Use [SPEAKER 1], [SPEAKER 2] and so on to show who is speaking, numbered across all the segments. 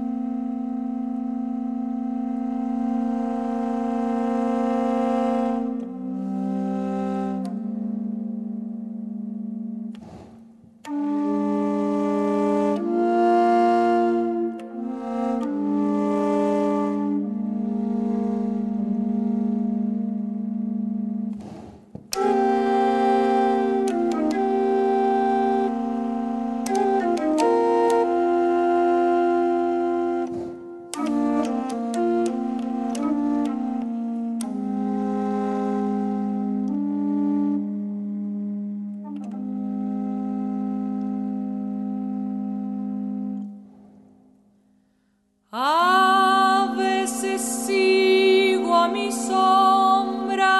[SPEAKER 1] A veces sigo a mi sombra,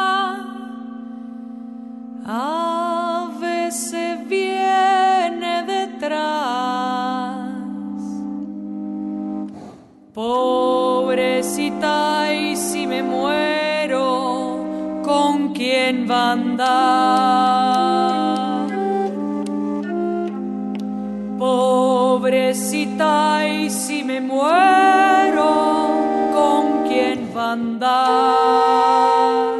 [SPEAKER 1] a veces viene detrás. Pobrecita, y si me muero, ¿con quién va a andar? Pobrecita, y si me muero, ¿con quién va a andar?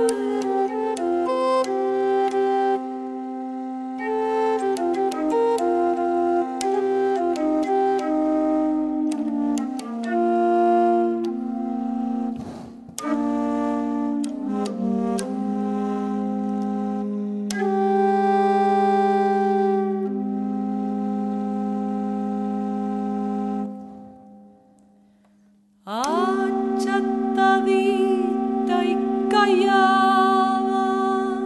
[SPEAKER 1] Achatadita y callada,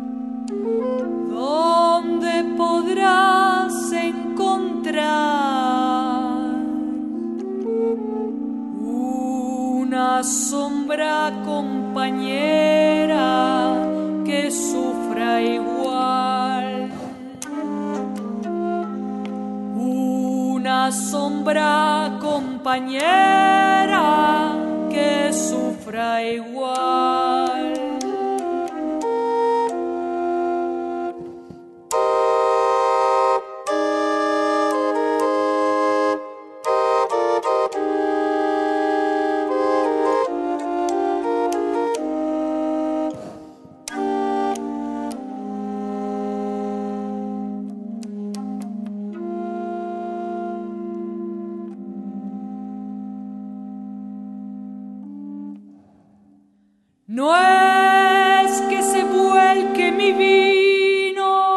[SPEAKER 1] ¿dónde podrás encontrar una sombra compañera que sufra igual? Una sombra compañera que sufra igual. No es que se vuelque mi vino,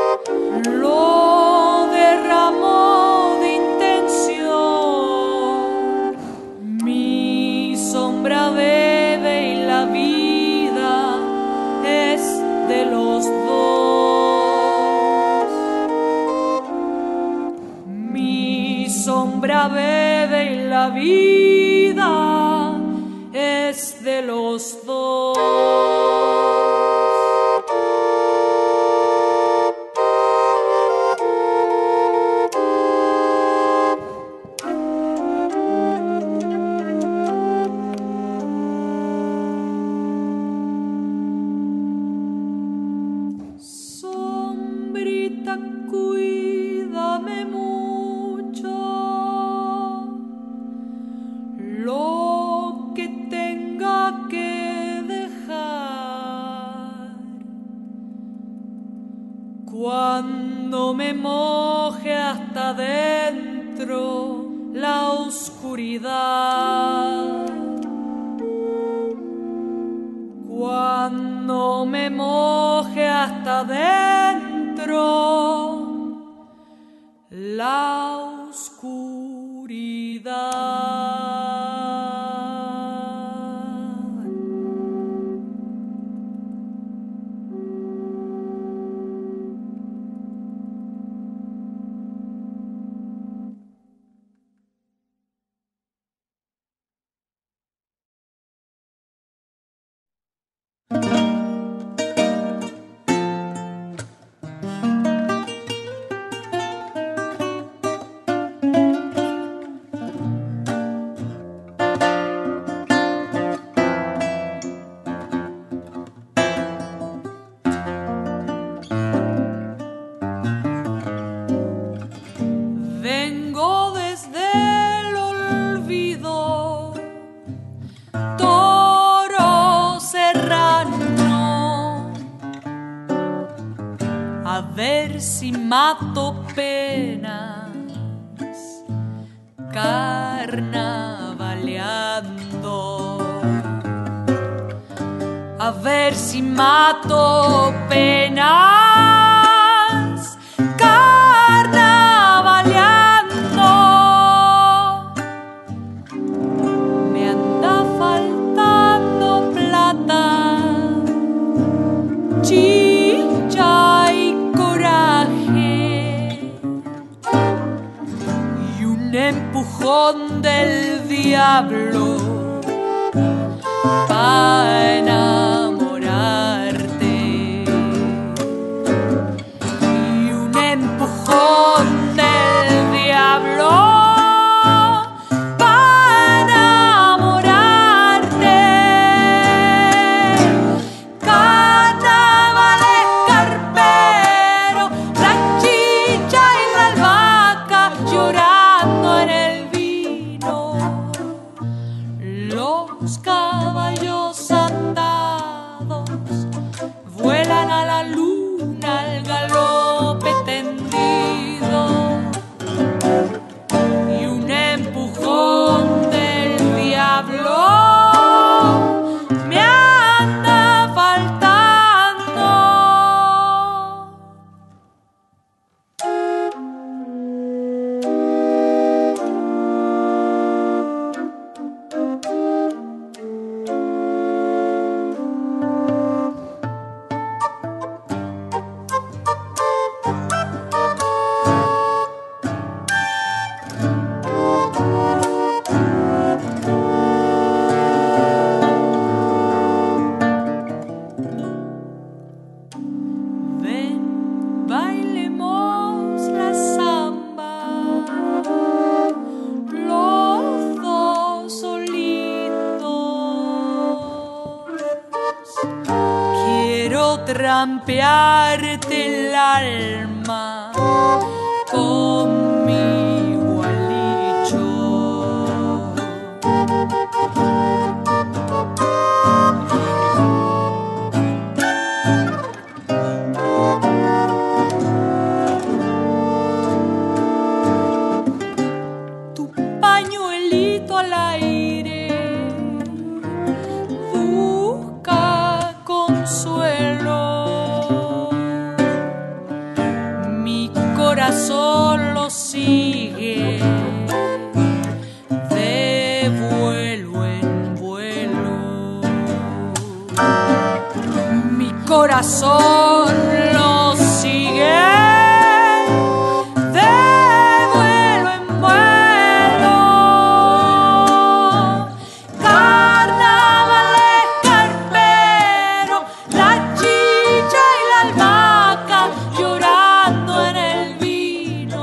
[SPEAKER 1] lo derramó de intención. Mi sombra bebe y la vida es de los dos. Mi sombra bebe y la vida es de los dos. Sombrita, cuídame mucho, lo que tenga que dejar. Cuando me moje hasta dentro la oscuridad, cuando me moje hasta dentro la oscuridad. si mato penas carnavaleando. A ver si mato penas carnavaleando. Me anda faltando plata, chicha y coraje, y un empujón del diablo para enamorarte, y un empujón del diablo para enamorarte. Carnaval escarpero, la chicha y la albahaca llorando en el vino, los caballos andados vuelan a la luna al galope tendido, y un empujón del diablo me anda faltando. Ven, bailemos la samba, los dos solitos. Quiero trampearte el alma con mi gualicho. Tu pañuelito al aire busca consuelo, mi corazón lo sigue de vuelo en vuelo, mi corazón lo sigue de vuelo en vuelo. Carnaval escarpero, la chicha y la albahaca llorando en el vino,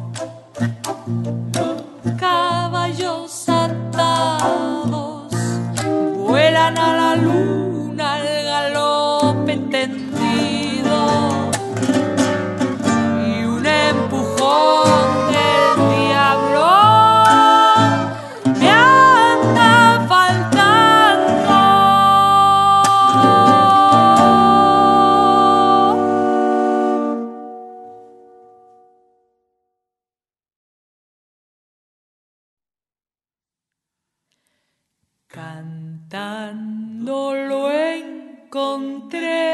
[SPEAKER 1] caballos atados vuelan a la luna al galope tendido, y un empujón del diablo me anda faltando. Cantando lo encontré,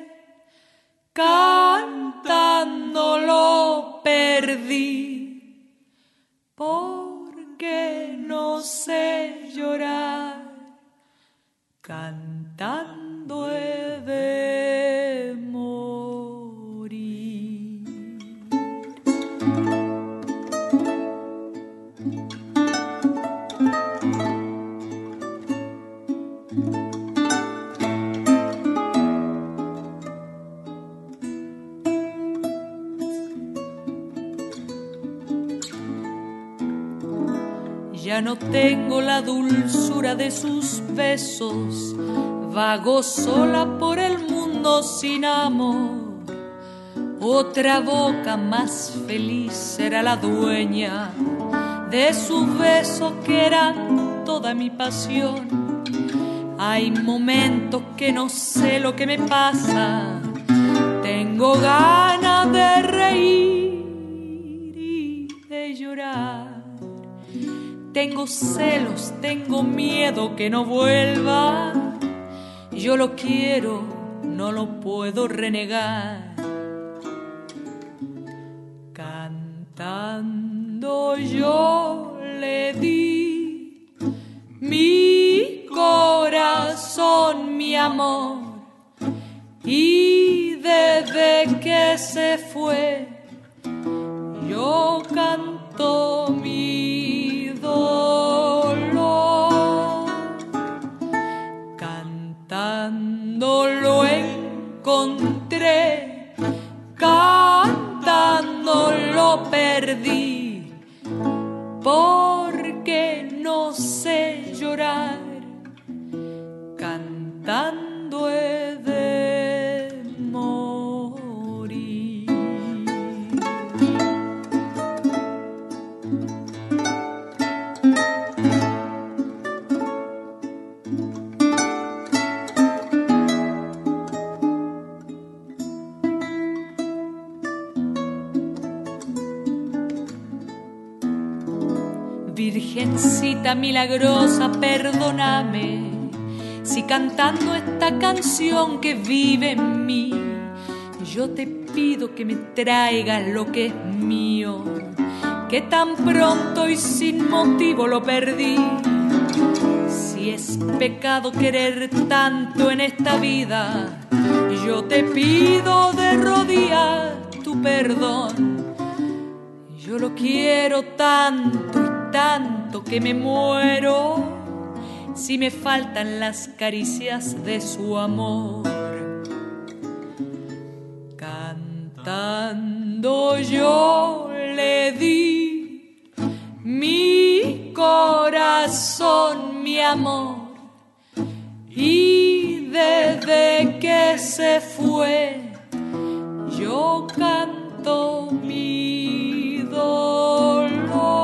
[SPEAKER 1] cantando lo perdí, porque no sé llorar, cantando he de morir. Ya no tengo la dulzura de sus besos, vago sola por el mundo sin amor. Otra boca más feliz será la dueña de sus besos que eran toda mi pasión. Hay momentos que no sé lo que me pasa, tengo Tengo ganas de reír y de llorar. Tengo celos, tengo miedo que no vuelva. Yo lo quiero, no lo puedo renegar. Cantando yo le di mi corazón, mi amor. Y desde que se fue, yo canto mi dolor. Cantando lo encontré, cantando lo perdí, porque no sé llorar. Cantando he de morir. Virgencita milagrosa, perdóname si cantando esta canción que vive en mí, yo te pido que me traigas lo que es mío, que tan pronto y sin motivo lo perdí. Si es pecado querer tanto en esta vida, yo te pido de rodillas tu perdón. Yo lo quiero tanto y tanto que me muero si me faltan las caricias de su amor. Cantando yo le di mi corazón, mi amor, y desde que se fue yo canto mi dolor.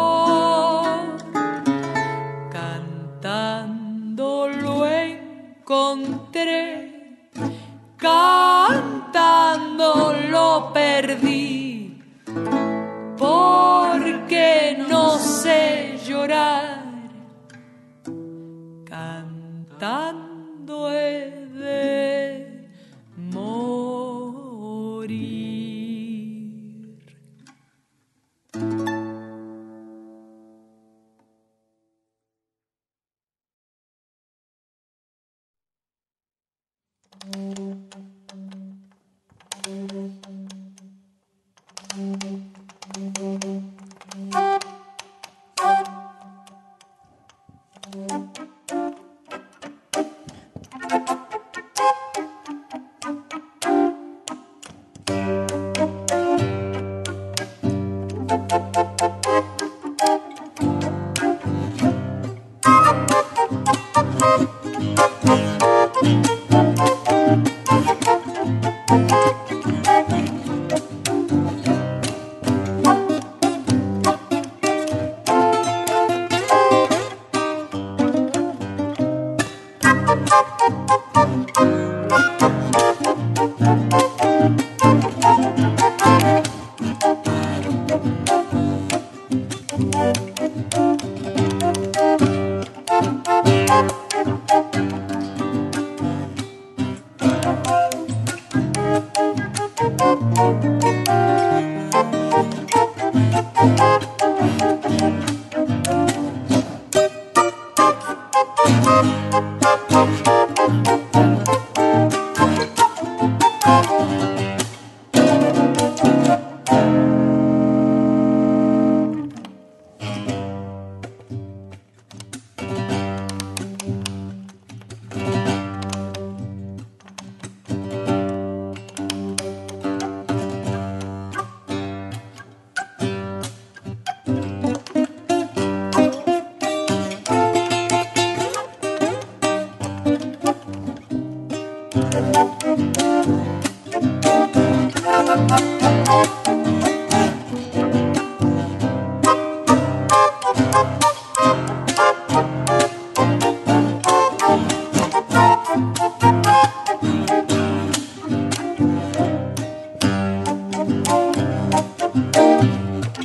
[SPEAKER 1] Cantando lo encontré, cantando lo perdí, porque no sé llorar. Cantando he de morir.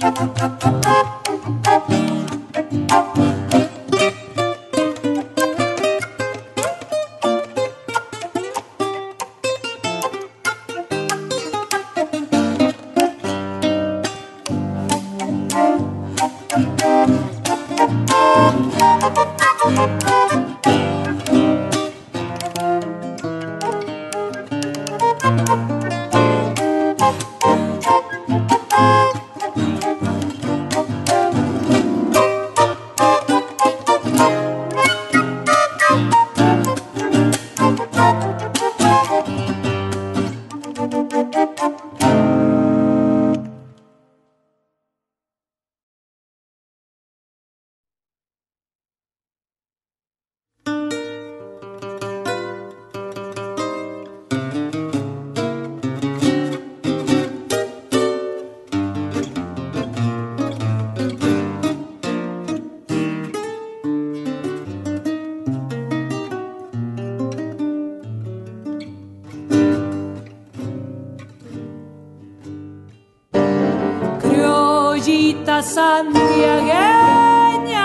[SPEAKER 1] Santiagueña,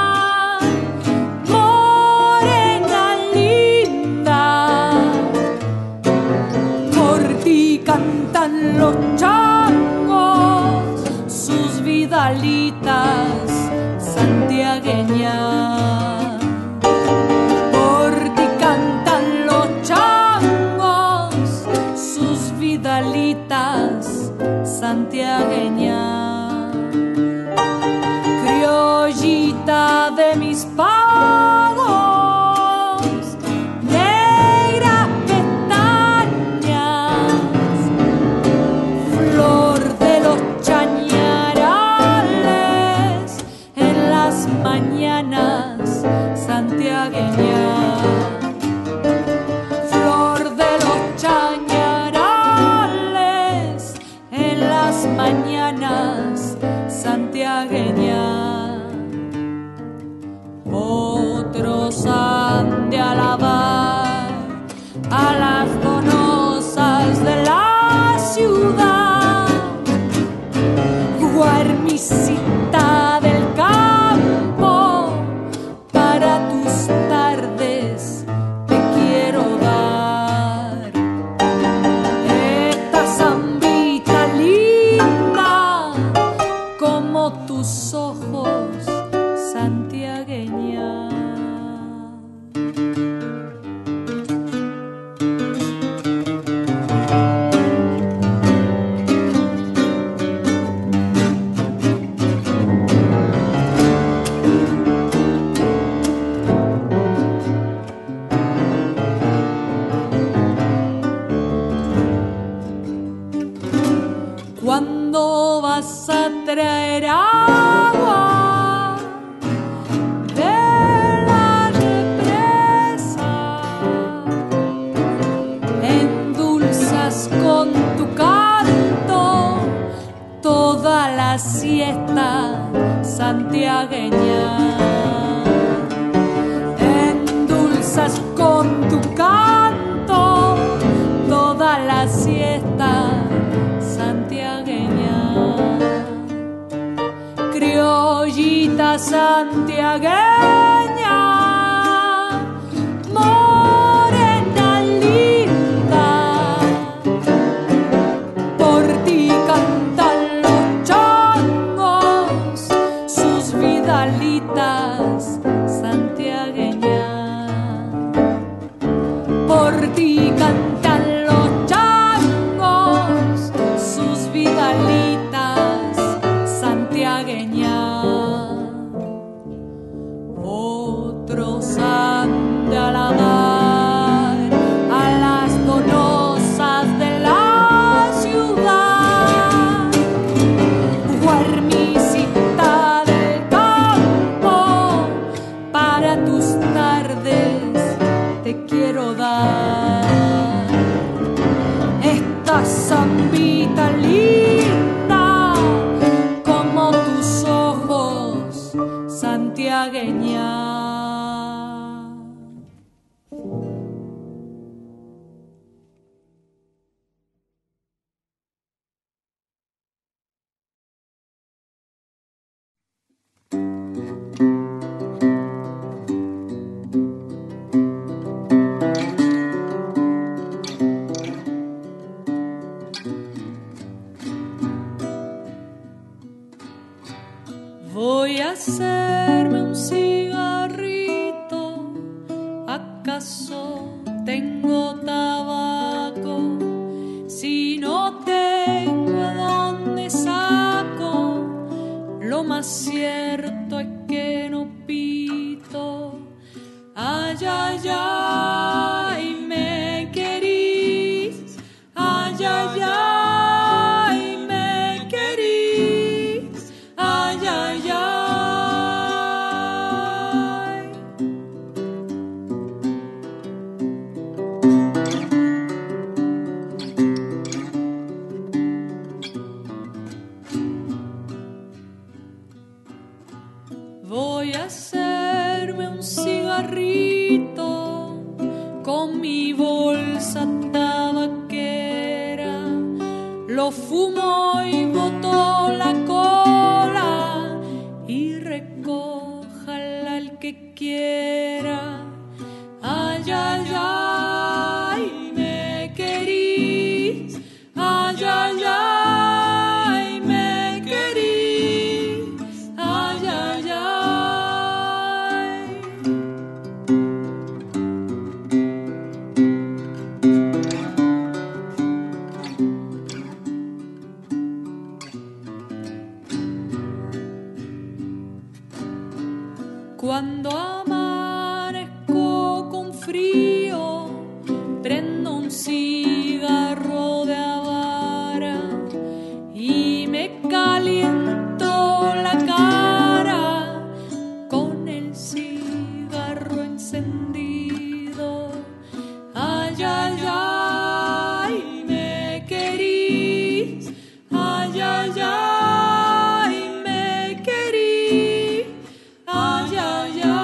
[SPEAKER 1] morena linda, por ti cantan los changos sus vidalitas santiagueñas. Por ti cantan los changos sus vidalitas santiagueñas. De mis pagos, negras pestañas, flor de los chañarales en las mañanas santiagueñas. Flor de los chañarales en las mañanas santiagueñas. Otros han de alabar a las donosas de la ciudad, guarmisita del campo, para tus tardes te quiero dar esta zambita linda como tus ojos santiagueña. ¿Cuándo vas a traer agua de la represa? Endulzas con tu canto toda la siesta santiagueña. Endulzas con tu canto toda la siesta santiagueña. Criollita santiagueña, morena linda, por ti cantan los changos sus vidalitas santiagueñas. Por ti cantan los changos sus vidalitas santiagueñas. Otros han de alabar Voy a hacerme un cigarrito, ¿acaso tengo tabaco? Si no tengo a dónde saco, lo más cierto es que no pito. Ay, ay, ay, me querís, ay, ay, ay, me querís, ay, ay, ay. Voy a hacerme un cigarrito con mi bolsa tabaquera. Lo fumo y boto la cola y recójala el que quiera. Ay, ay, ay, me querís, ay, ay, ay, me querís, ay, ay, ay. Cuando amanezco con frío, prendo un cigarro de Habara y me caliento la cara con el cigarro encendido. Ay, ay, ay, me querís, ay, ay, ay, me querís, ay, ay, ay.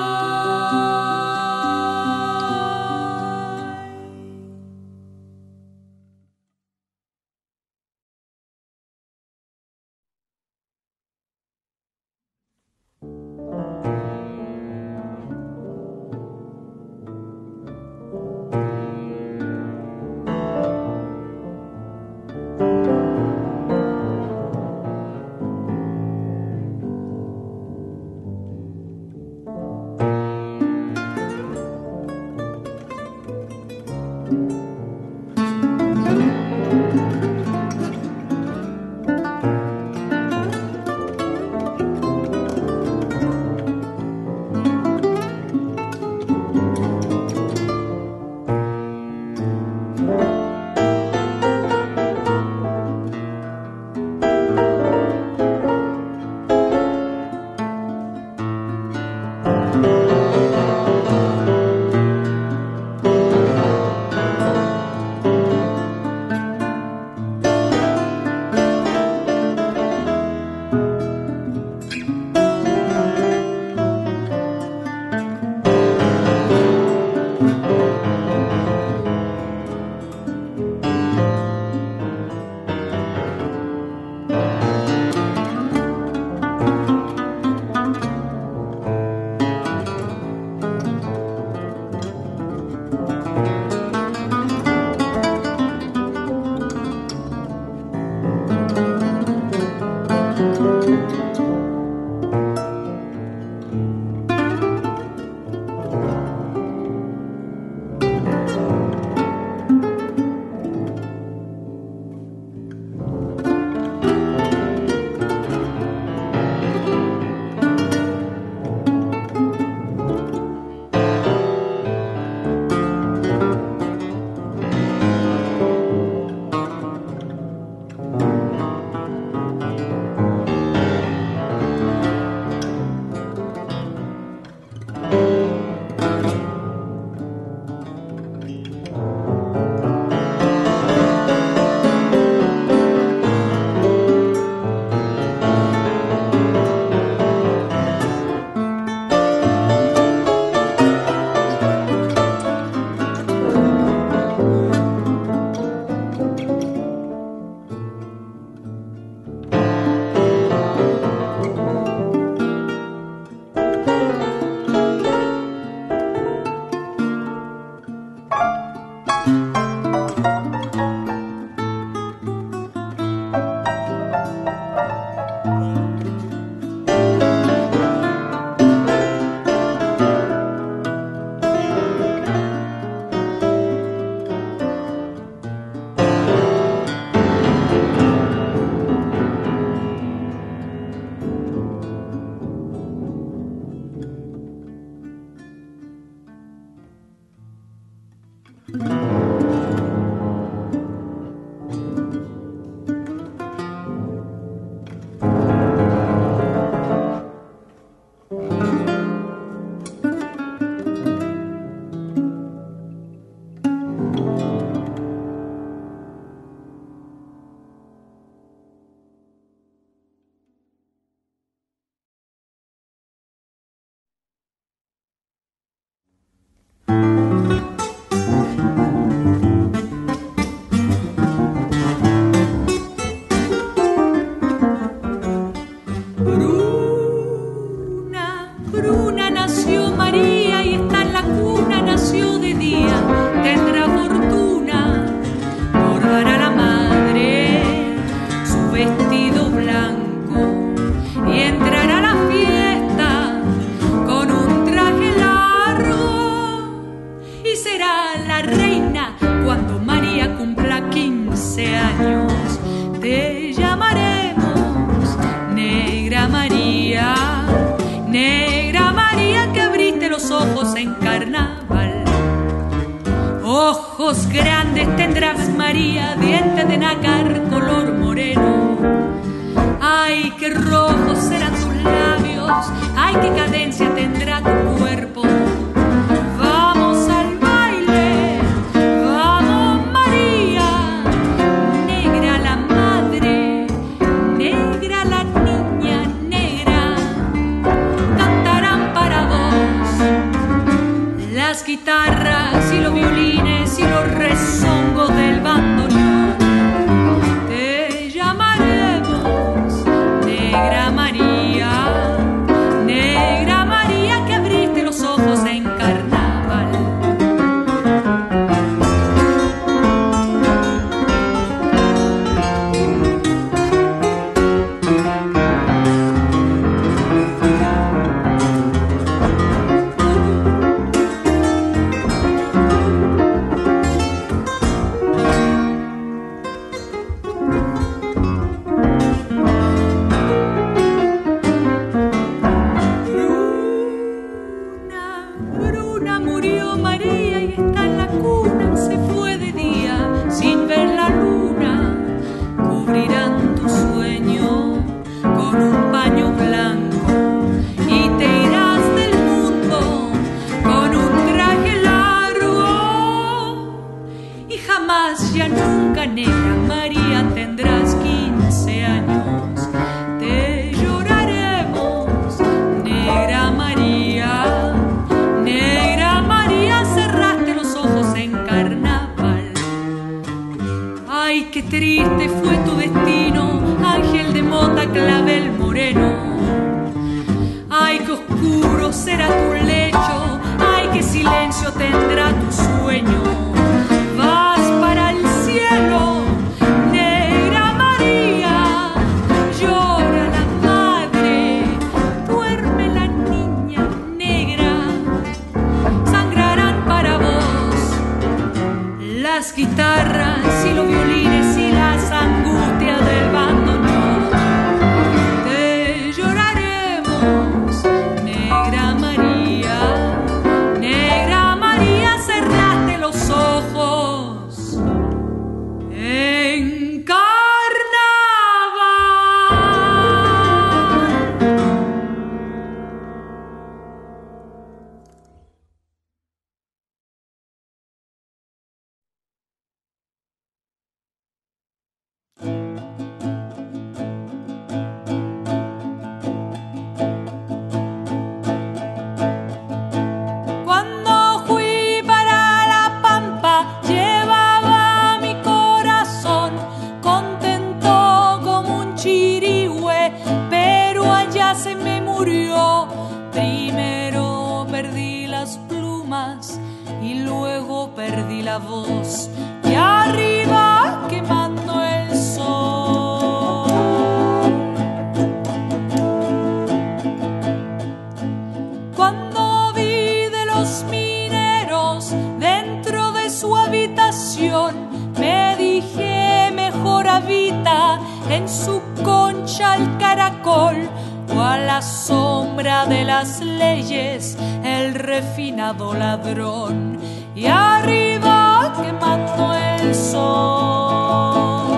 [SPEAKER 1] Bruna nació María y está en la cuna, nació de día, tendrá fortuna, bordará la madre su vestido blanco y entrará a la fiesta con un traje largo y será la reina cuando María cumpla 15 años. Te llamaremos Negra María, Negra María, que abriste los ojos en carnaval. Ojos grandes tendrás, María, dientes de nácar color moreno. Ay, qué rojos serán tus labios, ay, qué cadencia tendrá tu cuerpo. Vamos al baile, vamos María, negra la madre, negra la niña, negra, cantarán para vos las guitarras y los violines y los rezongos del bandoneón. Te llamaremos Negra María, Negra María, que abriste los ojos en carnaval. Bruna murió María y está en la cuna, se fue de día sin ver la luna. Cubrirán tu sueño con un paño blanco y te irás del mundo con un traje largo y jamás, ya nunca, Negra María, tendrás 15 años. Te lloraremos, Negra María, Negra María, cerraste los ojos en carnaval. Ay, qué triste fue tu destino, ángel de mota, clavel moreno. Ay, qué oscuro será tu lecho, ay, qué silencio tendrá tu sueño. Vas para el cielo, Negra María, llora la madre, duerme la niña negra, sangrarán para vos las guitarras y los violines y las angustias del bandoneón. Te lloraremos, Negra María, Negra María, cerraste los ojos en carnaval. Cuando fui para la pampa llevaba mi corazón contento como un chirigüe, pero allá se me murió. Primero perdí las plumas y luego perdí la voz, y arriba quemando el sol. Cuando vi de los mineros dentro de su habitación, me dije mejor habita en su concha el caracol, o a la sombra de las leyes el refinado ladrón, y arriba quemando el sol.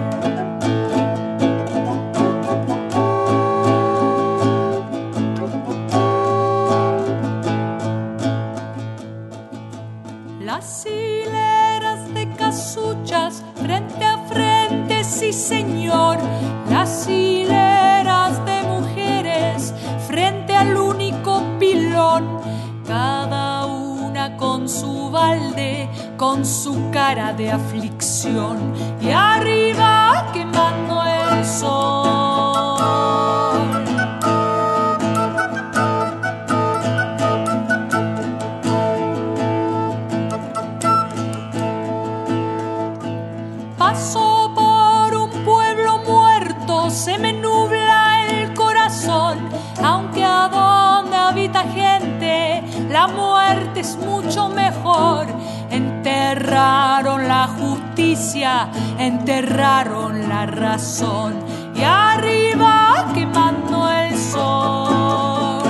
[SPEAKER 1] Las hileras de casuchas frente a frente, sí señor, las hileras de mujeres frente al único pilón, cada una con su balde, con su cara de aflicción, y arriba quemando el sol. enterraron la justicia, enterraron la razón, y arriba quemando el sol.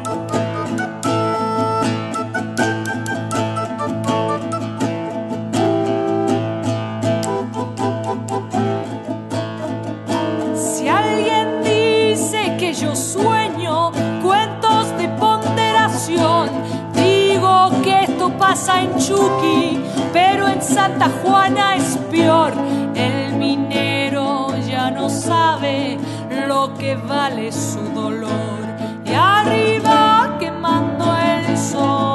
[SPEAKER 1] Si alguien dice que yo sueño cuentos de ponderación, digo que esto pasa en Chucky, pero en Santa Juana es peor. El minero ya no sabe lo que vale su dolor, y arriba quemando el sol.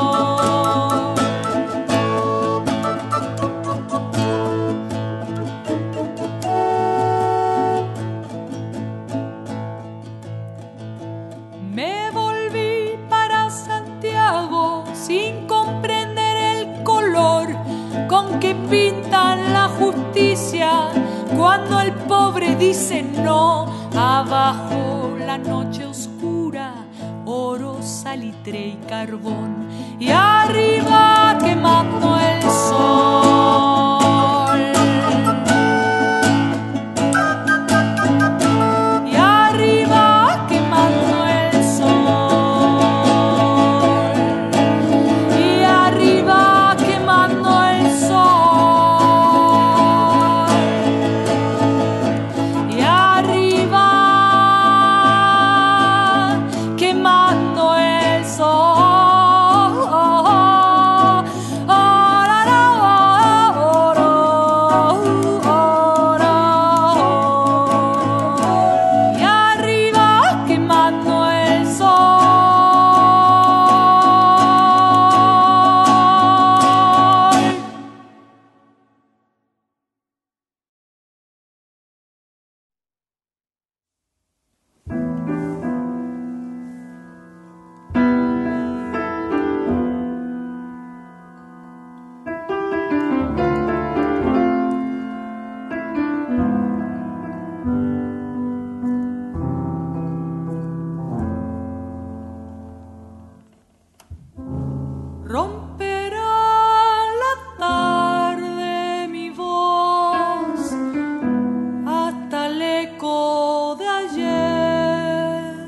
[SPEAKER 1] Me volví para Santiago sin comprender el color con que pintan la justicia cuando el pobre dice no. Abajo la noche oscura, oro, salitre y carbón, y arriba quemando el sol. Y arriba quemando el sol. Y arriba quemando el sol. Y arriba quemando el sol. Y arriba quemando el sol. Romperá la tarde mi voz hasta el eco de ayer.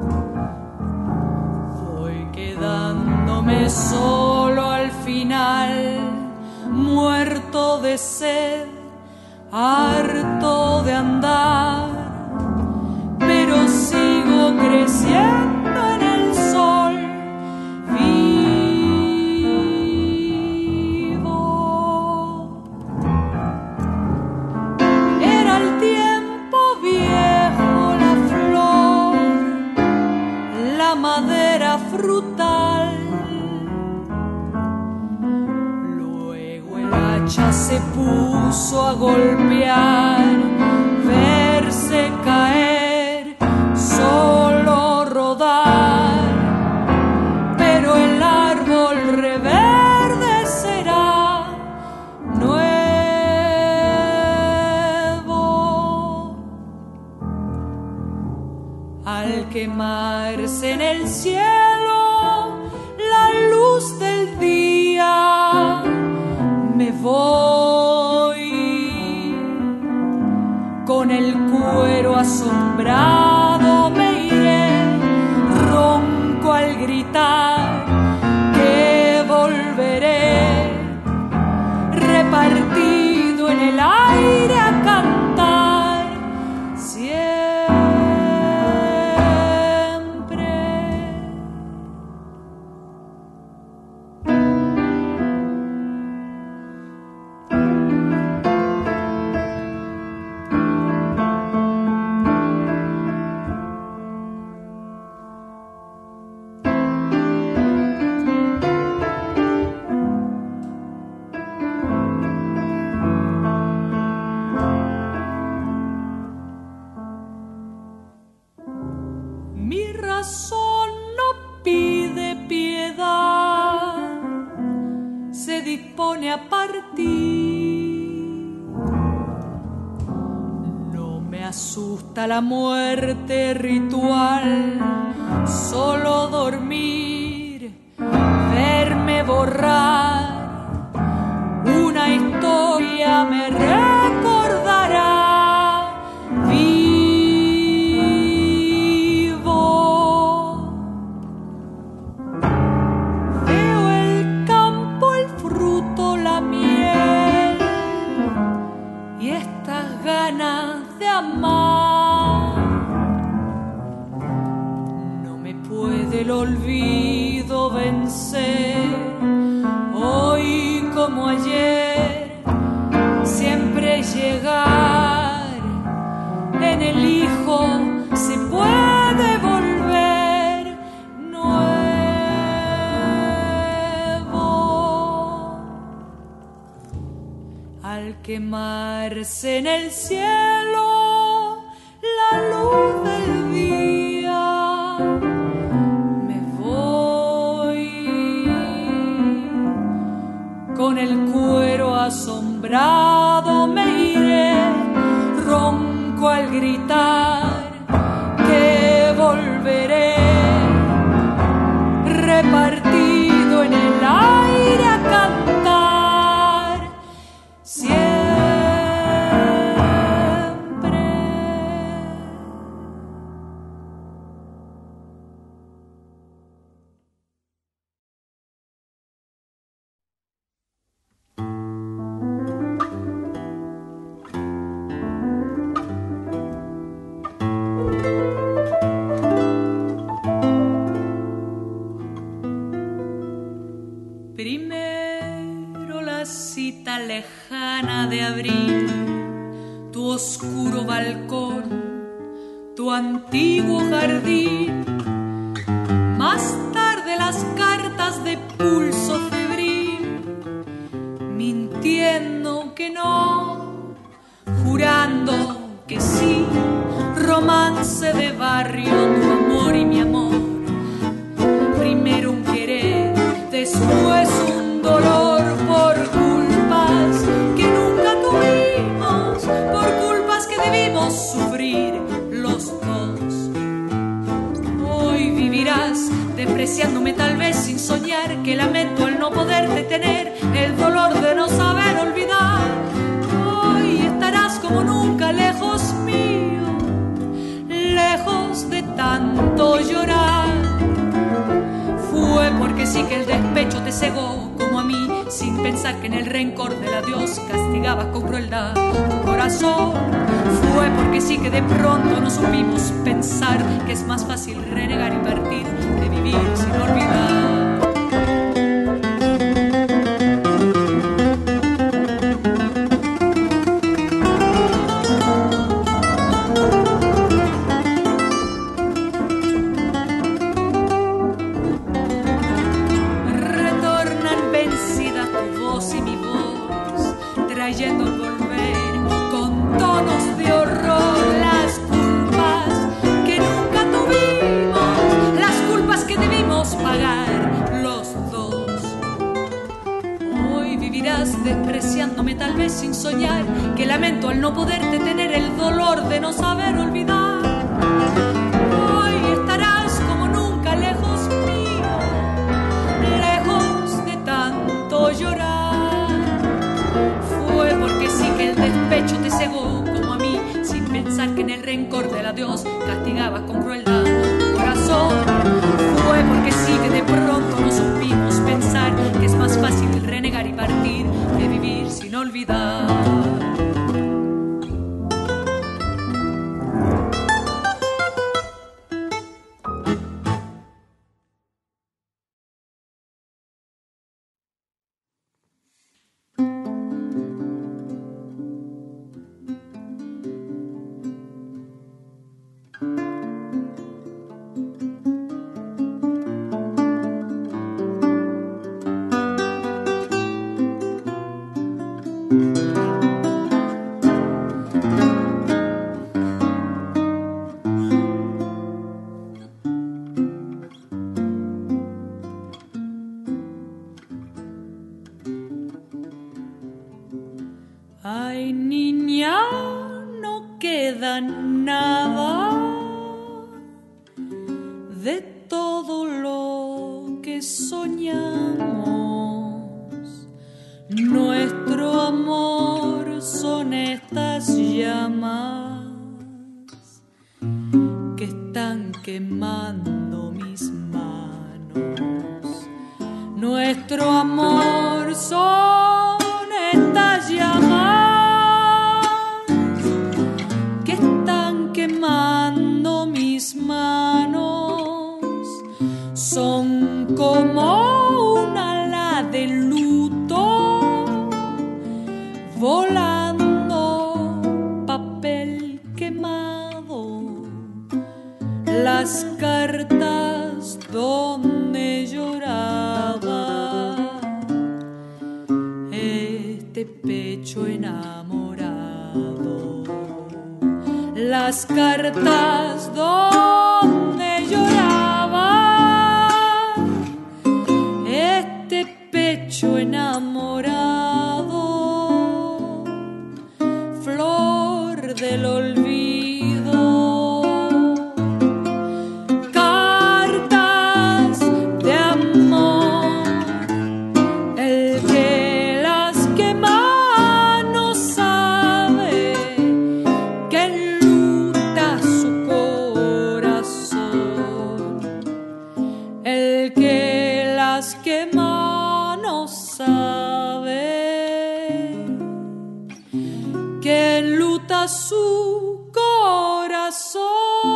[SPEAKER 1] Voy quedándome solo al final, muerto de sed, harto de andar, pero sigo creciendo en el sol. Era el tiempo viejo, la flor, la madera frutal. Luego el hacha se puso a golpear, verse caer, solo rodar, pero el árbol reverdecerá nuevo. Al quemarse en el cielo la luz del día, me voy con el cuero asombrado, me iré ronco al gritar que volveré, repartido en el aire a cantar siempre. Mi razón no pide piedad, se dispone a partir. No me asusta la muerte ritual, solo dormir, verme borrar el olvido vencer. Hoy como ayer, siempre llegar. En el hijo se puede volver nuevo. Al quemarse en el cielo la luz del día, me voy con el cuero asombrado, me iré ronco al gritar que volveré, repartido en el aire a cantar siempre. Primero la cita lejana de abril, tu oscuro balcón, tu antiguo jardín. Más tarde las cartas de pulso febril, mintiendo que no, jurando que sí. Romance de barrio, tu amor y mi amor. Primero un querer, después un dolor por culpas que nunca tuvimos, por culpas que debimos sufrir los dos. Hoy vivirás despreciándome tal vez sin soñar, que lamento el no poder detener el dolor de no saber olvidar. Hoy estarás como nunca lejos mío, lejos de tanto llorar. Fue porque sí que el despecho te cegó como a mí, sin pensar que en el rencor del adiós castigabas con crueldad tu corazón. Fue porque sí que de pronto no supimos pensar que es más fácil renegar y partir que vivir sin olvidar. Trayendo el volver con tonos de horror las culpas que nunca tuvimos, las culpas que debimos pagar los dos. Hoy vivirás despreciándome tal vez sin soñar, que lamento al no poderte tener el dolor de no saber olvidar. Hoy estarás como nunca lejos mío, lejos de tanto llorar. Fue porque sí que el despecho te cegó como a mí, sin pensar que en el rencor del adiós castigabas con crueldad tu corazón. Fue porque sí que de pronto no supimos pensar que es más fácil renegar y partir que vivir sin olvidar. Ay, niña, no queda nada de todo lo que soñamos. Nuestro amor son estas llamas que están quemando mis manos. Nuestro amor son estas llamas que están quemando mis manos. como un ala de luto, volando papel quemado, las cartas donde lloraba este pecho enamorado, las cartas donde lloraba este pecho enamorado, flor del olvido, cartas de amor, el que las quema no sabe que enluta su corazón, el que las quema no sabe que enluta su corazón.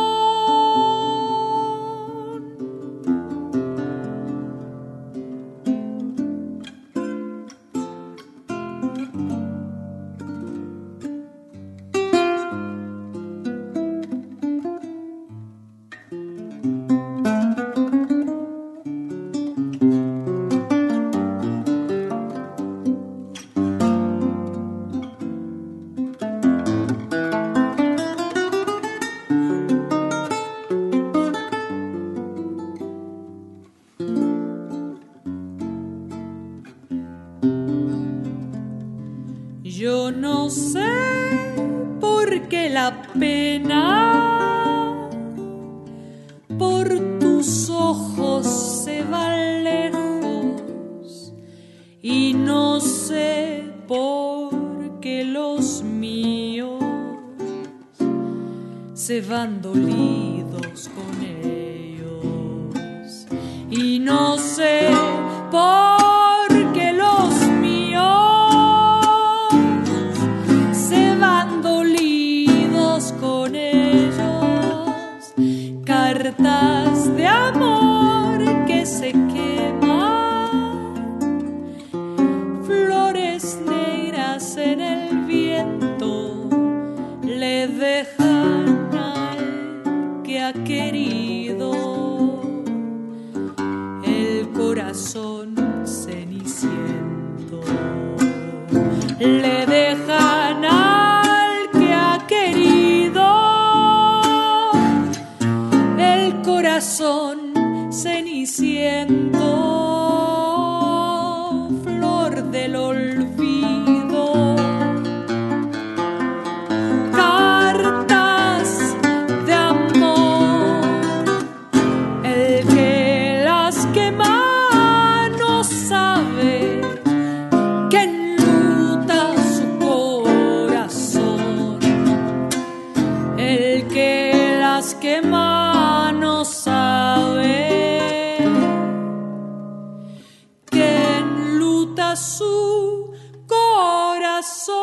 [SPEAKER 1] Yo no sé por qué la pena por tus ojos se va lejos, y no sé por qué los míos se van dolidos con ellos, y no sé por qué los míos se van dolidos con ellos, cartas de amor que se queman, flores negras en el viento, le dejan al que ha querido el corazón ceniciento, le dejan al que ha querido el corazón ceniciento, flor del olvido, cartas de amor, el que las quema no sabe que enluta su corazón, el que las quema no sabe que enluta su corazón.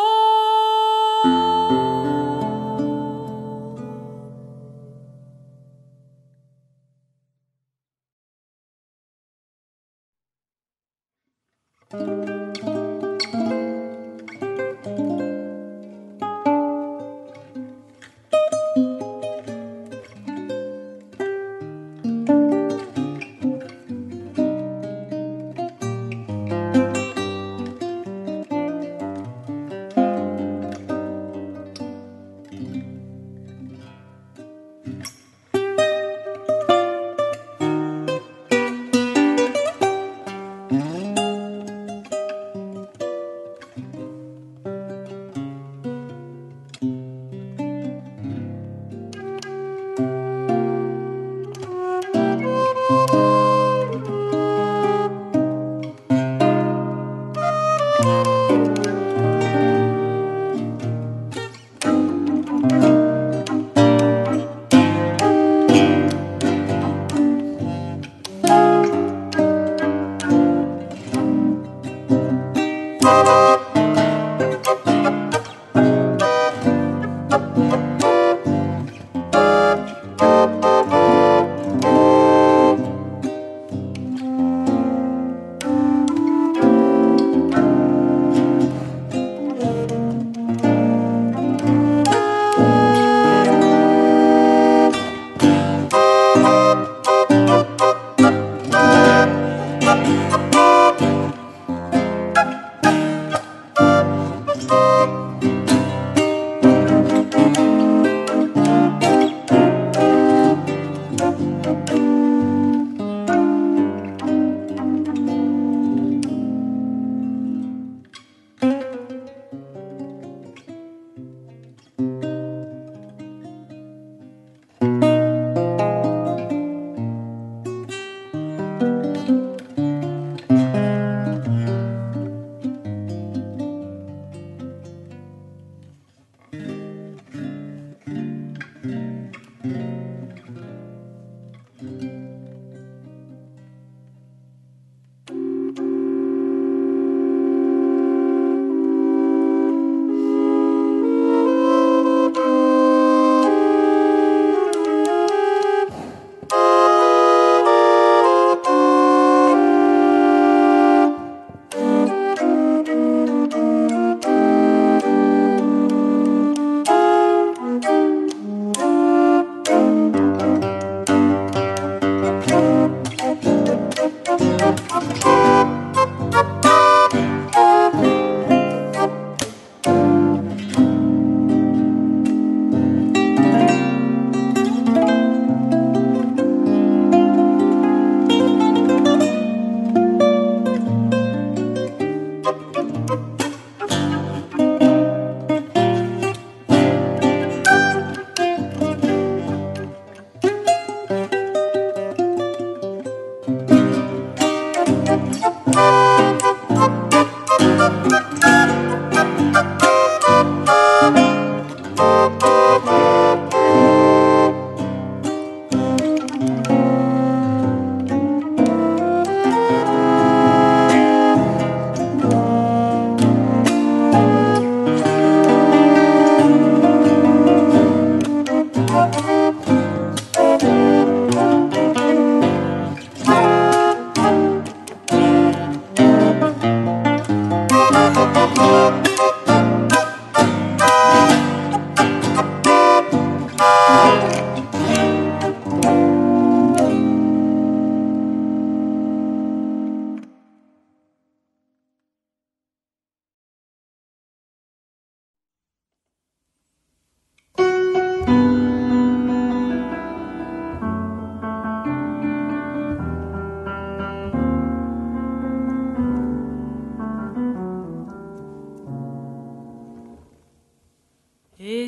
[SPEAKER 1] He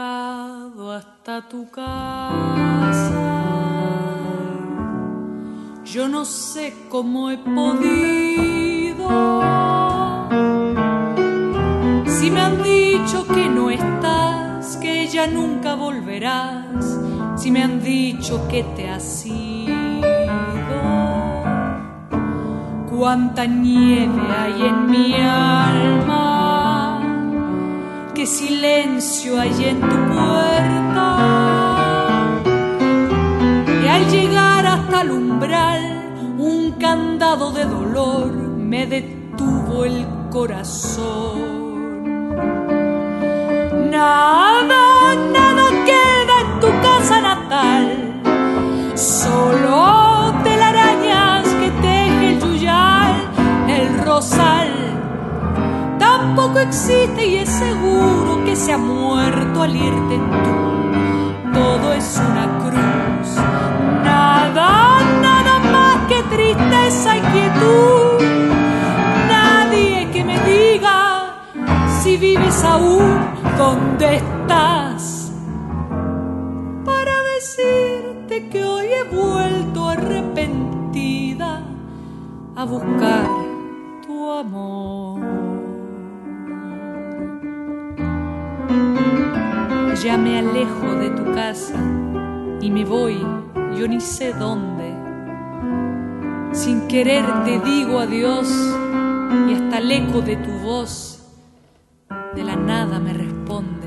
[SPEAKER 1] llegado hasta tu casa, yo no sé cómo he podido. Si me han dicho que no estás, que ya nunca volverás, si me han dicho que te has ido, cuánta nieve hay en mi alma, qué silencio hay en tu puerta. Y al llegar hasta el umbral, un candado de dolor me detuvo el corazón. Nada, nada queda en tu casa natal, solo telarañas que teje el yuyal, el rosal. Tampoco existe y es seguro que se ha muerto al irte tú. Todo es una cruz, nada, nada más que tristeza y quietud. Nadie que me diga si vives aún, dónde estás, para decirte que hoy he vuelto arrepentida a buscar tu amor. Ya me alejo de tu casa y me voy, yo ni sé dónde. Sin querer te digo adiós y hasta el eco de tu voz de la nada me responde.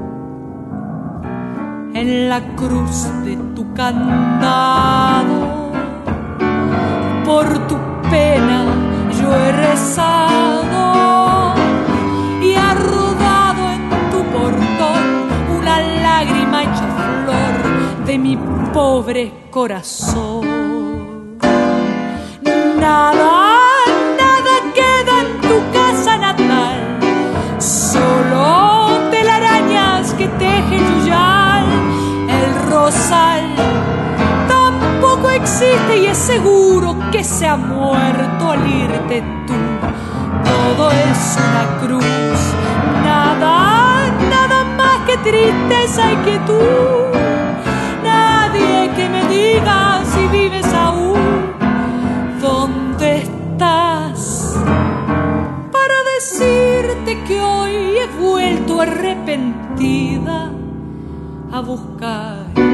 [SPEAKER 1] En la cruz de tu candado, por tu pena yo he rezado y ha rodado en tu portón una lágrima hecha flor de mi pobre corazón. Nada queda en tu casa natal, solo telarañas que teje yuyal. El rosal tampoco existe y es seguro que se ha muerto al irte tú. Todo es una cruz, nada más que tristeza y quietud. Nadie que me diga si vives aún, ¿dónde estás? Para decirte que hoy he vuelto arrepentida a buscar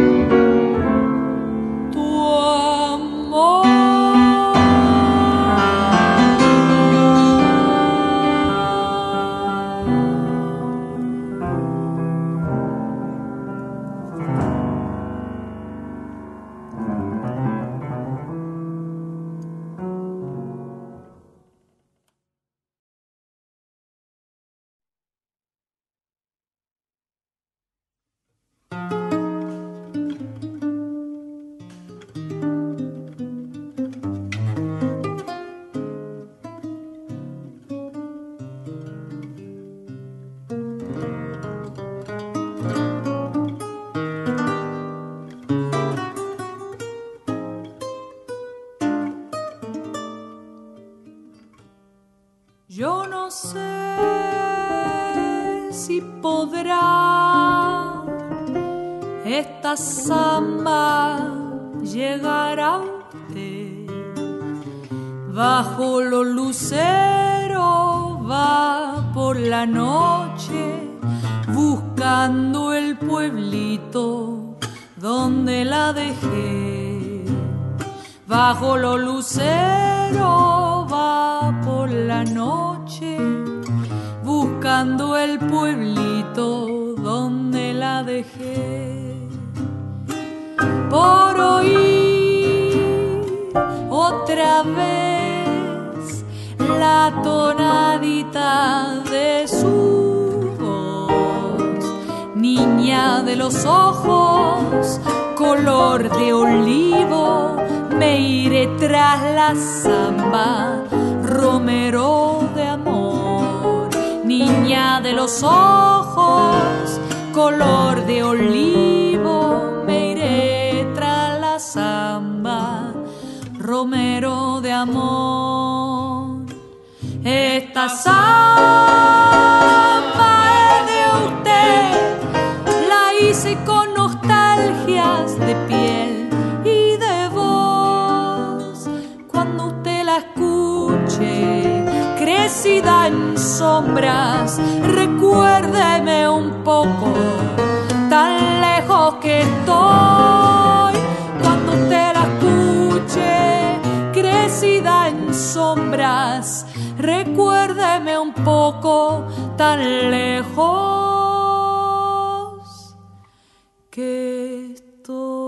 [SPEAKER 1] tu amor. Yo no sé si podrá esta samba llegar a usted. Bajo los luceros va por la noche buscando el pueblito donde la dejé. Bajo los luceros va por la noche buscando el pueblito donde la dejé. Por oír otra vez la tonadita de su voz, niña de los ojos color de olivo, me iré tras la samba, romero de amor. Niña de los ojos color de olivo, me iré tras la samba, romero de amor. Esta samba es de usted, la hice con nostalgias de piel y de voz. Cuando usted la escuche, crecida en sombras, recuérdeme un poco, tan lejos que estoy. Cuando usted la escuche, crecida en sombras, recuérdeme un poco, tan lejos que estoy.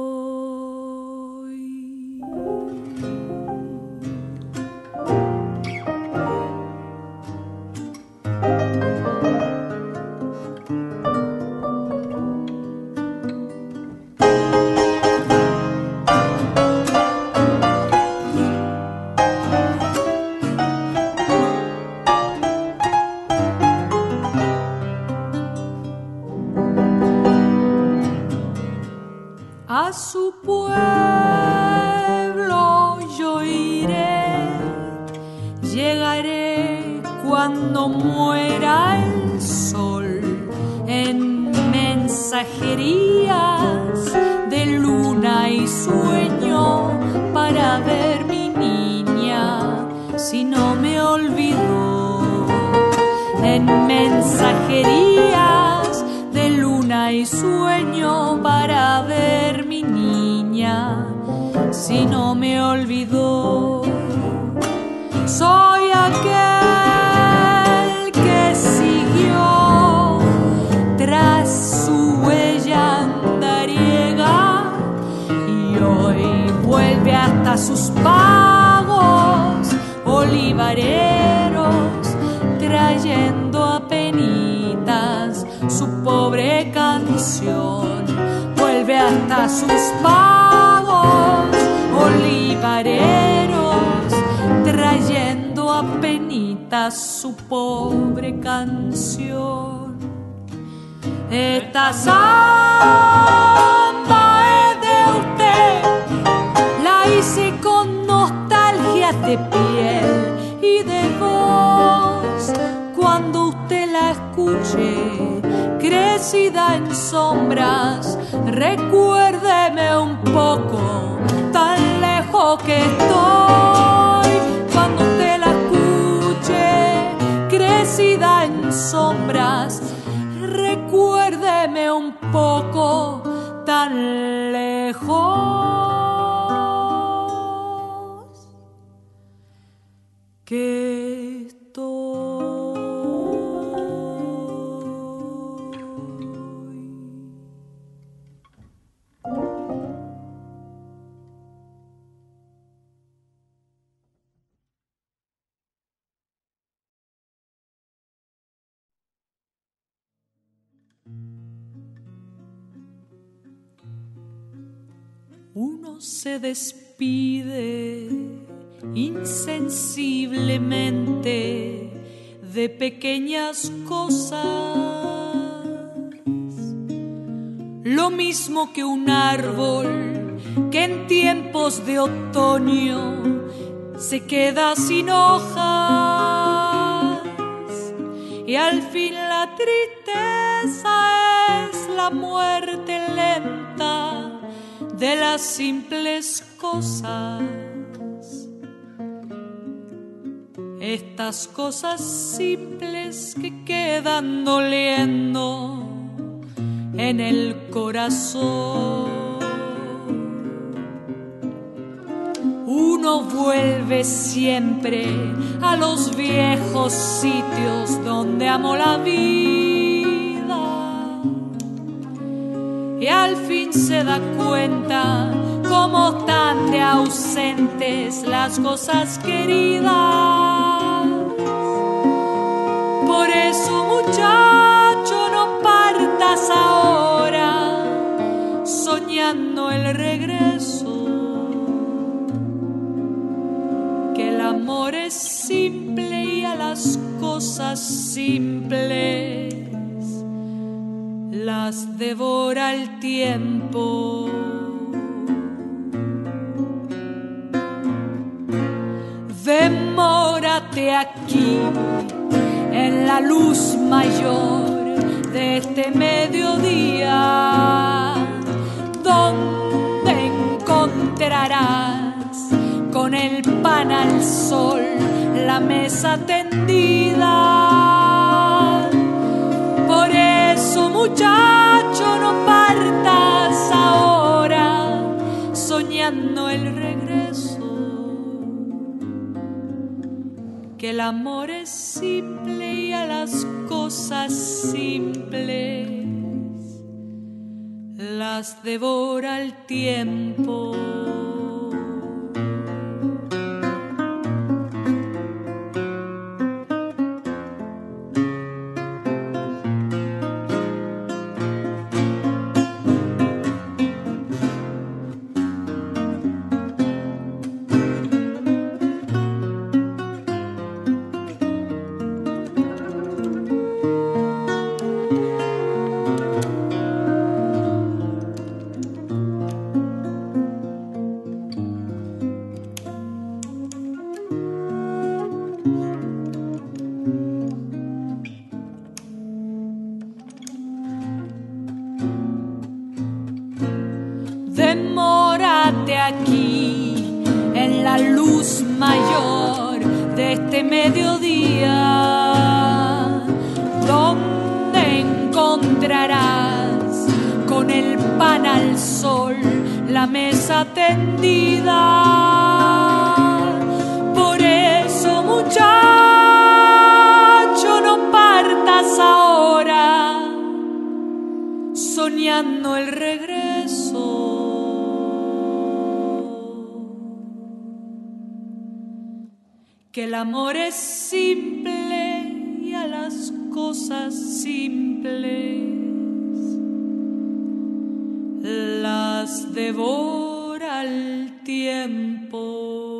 [SPEAKER 1] A su pueblo yo iré, llegaré cuando muera el sol, en mensajerías de luna y sueño, para ver mi niña si no me olvidó. En mensajerías de luna y sueño, para ver mi niña si no me olvidó. Soy aquel que siguió tras su huella andariega y hoy vuelve hasta sus pagos olivareros, trayendo a penitas su pobre canción. Vuelve hasta sus pagos canta su pobre canción. Esta samba es de usted, la hice con nostalgia de piel y de voz. Cuando usted la escuche, crecida en sombras, recuérdeme un poco, tan lejos que estoy. Cuando usted la escuche, crecida en sombras, recuérdeme un poco, tan lejos que estoy. Uno se despide insensiblemente de pequeñas cosas, lo mismo que un árbol que en tiempos de otoño se queda sin hojas, y al fin la tristeza es la muerte lenta de las simples cosas. Estas cosas simples que quedan doliendo en el corazón. Uno vuelve siempre a los viejos sitios donde amó la vida, y al fin se da cuenta cómo están de ausentes las cosas queridas. Por eso, muchacho, no partas ahora soñando el regreso, que el amor es simple y a las cosas simples las devora el tiempo. Demórate aquí en la luz mayor de este mediodía, donde encontrarás con el pan al sol la mesa tendida. Por eso, muchacho, no partas ahora soñando el regreso, que el amor es simple y a las cosas simples las devora el tiempo. Demórate aquí en la luz mayor de este mediodía, donde encontrarás con el pan al sol la mesa tendida. Por eso, muchacho, no partas ahora soñando el regreso, que el amor es simple y a las cosas simples las devora el tiempo.